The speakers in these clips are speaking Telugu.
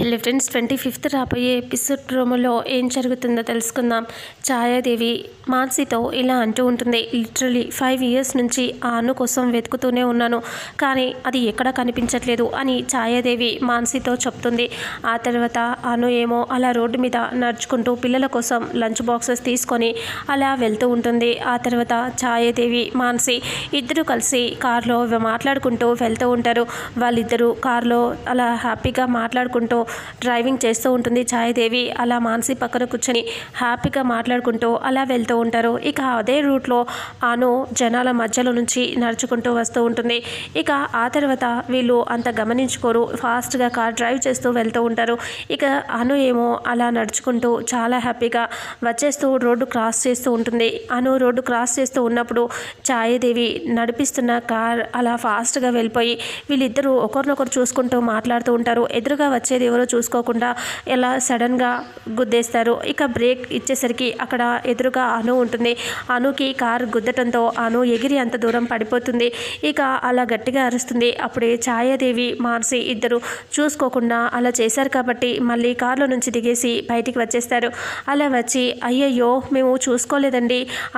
హలో ఫ్రెండ్స్, 25th రాబోయే ఎపిసోడ్ ప్రోమోలో ఏం జరుగుతుందో తెలుసుకుందాం. ఛాయాదేవి మాన్సీతో ఇలా అంటూ ఉంటుంది. లిటరలీ 5 years నుంచి ఆ అను కోసం వెతుకుతూనే ఉన్నాను, కానీ అది ఎక్కడ కనిపించట్లేదు అని ఛాయాదేవి మాన్సీతో చెప్తుంది. ఆ తర్వాత అను ఏమో అలా రోడ్డు మీద నడుచుకుంటూ పిల్లల కోసం లంచ్ బాక్సెస్ తీసుకొని అలా వెళ్తూ ఉంటుంది. ఆ తర్వాత ఛాయాదేవి మాన్సీ ఇద్దరు కలిసి కార్లో మాట్లాడుకుంటూ వెళ్తూ ఉంటారు. వాళ్ళిద్దరూ కార్లో అలా హ్యాపీగా మాట్లాడుకుంటూ డ్రైవింగ్ చేస్తూ ఉంటుంది. ఛాయాదేవి అలా మాన్సీ పక్కన కూర్చొని హ్యాపీగా మాట్లాడుకుంటూ అలా వెళ్తూ ఉంటారు. ఇక అదే రూట్లో అను జనాల మధ్యలో నుంచి నడుచుకుంటూ వస్తూ ఉంటుంది. ఇక ఆ తర్వాత వీళ్ళు అంత గమనించుకోరు, ఫాస్ట్గా కార్ డ్రైవ్ చేస్తూ వెళ్తూ ఉంటారు. ఇక అను ఏమో అలా నడుచుకుంటూ చాలా హ్యాపీగా వచ్చేస్తూ రోడ్డు క్రాస్ చేస్తూ ఉంటుంది. అను రోడ్డు క్రాస్ చేస్తూ ఉన్నప్పుడు ఛాయాదేవి నడిపిస్తున్న కార్ అలా ఫాస్ట్గా వెళ్ళిపోయి వీళ్ళిద్దరూ ఒకరినొకరు చూసుకుంటూ మాట్లాడుతూ ఉంటారు. ఎదురుగా వచ్చేది ఎవరో చూసుకోకుండా ఎలా సడన్గా గుద్దేస్తారు. ఇక బ్రేక్ ఇచ్చేసరికి అక్కడ ఎదురుగా అను ఉంటుంది. అనుకి కారు గుద్దటంతో అను ఎగిరి అంత దూరం పడిపోతుంది. ఇక అలా గట్టిగా అరుస్తుంది. అప్పుడే ఛాయాదేవి మాన్సీ ఇద్దరు చూసుకోకుండా అలా చేశారు కాబట్టి మళ్ళీ కారులో నుంచి దిగేసి బయటికి వచ్చేస్తారు. అలా వచ్చి అయ్యయ్యో మేము చూసుకోలేదండి,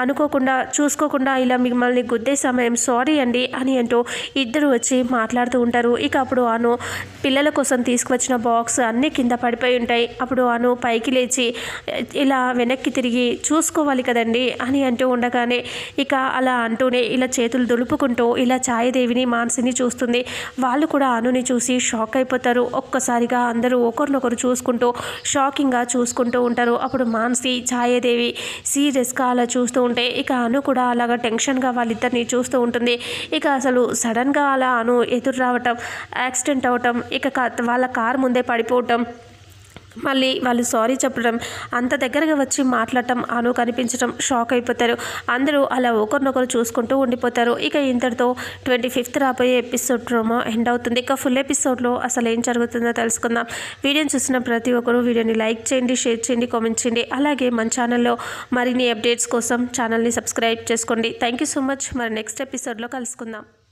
చూసుకోకుండా ఇలా మిమ్మల్ని గుద్దేశాం, మేము సారీ అండి అని అంటూ ఇద్దరు వచ్చి మాట్లాడుతూ ఉంటారు. ఇక అప్పుడు అను పిల్లల కోసం తీసుకువచ్చిన బాక్స్ అన్నీ కింద పడిపోయి ఉంటాయి. అప్పుడు అను పైకి లేచి ఇలా వెనక్కి తిరిగి చూసుకోవాలి కదండి అని అంటూ ఉండగానే ఇక అలా అంటూనే ఇలా చేతులు దులుపుకుంటూ ఇలా ఛాయాదేవిని మాన్సీని చూస్తుంది. వాళ్ళు కూడా అనుని చూసి షాక్ అయిపోతారు. ఒక్కసారిగా అందరూ ఒకరినొకరు చూసుకుంటూ షాకింగ్గా చూసుకుంటూ ఉంటారు. అప్పుడు మాన్సీ ఛాయాదేవి సీరియస్గా అలా చూస్తూ ఉంటే ఇక అను కూడా అలాగా టెన్షన్గా వాళ్ళిద్దరిని చూస్తూ ఉంటుంది. ఇక అసలు సడన్గా అలా అను ఎదురు రావటం, యాక్సిడెంట్ అవటం, ఇక వాళ్ళ కారు ముందే పడిపోవటం, మళ్ళీ వాళ్ళు సారీ చెప్పడం, అంత దగ్గరగా వచ్చి మాట్లాడటం అను కనిపించడం షాక్ అయిపోతారు. అందరూ అలా ఒకరినొకరు చూసుకుంటూ ఉండిపోతారు. ఇక ఇంతటితో 25th రాబోయే ఎపిసోడ్ ప్రోమో ఎండ్ అవుతుంది. ఇక ఫుల్ ఎపిసోడ్లో అసలు ఏం జరుగుతుందో తెలుసుకుందాం. వీడియోని చూసిన ప్రతి ఒక్కరూ వీడియోని లైక్ చేయండి, షేర్ చేయండి, కామెంట్ చేయండి. అలాగే మన ఛానల్లో మరిన్ని అప్డేట్స్ కోసం ఛానల్ని సబ్స్క్రైబ్ చేసుకోండి. Thank you so much. మరి నెక్స్ట్ ఎపిసోడ్లో కలుసుకుందాం.